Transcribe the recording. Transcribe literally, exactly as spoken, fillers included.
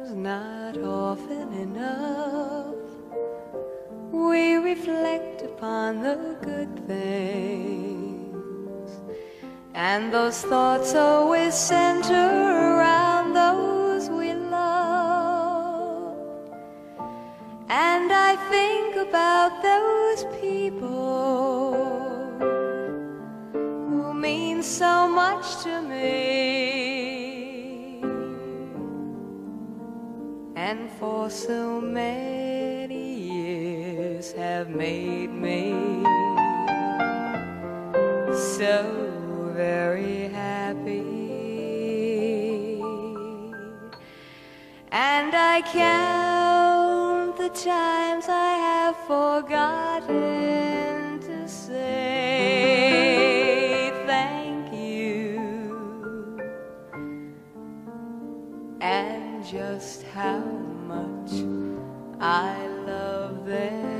'cause not often enough we reflect upon the good things, and those thoughts always center around those we love. And I think about those people who mean so much to me, and for so many years have made me so very happy. And I count the times I have forgotten to say thank you, and just how much I love them.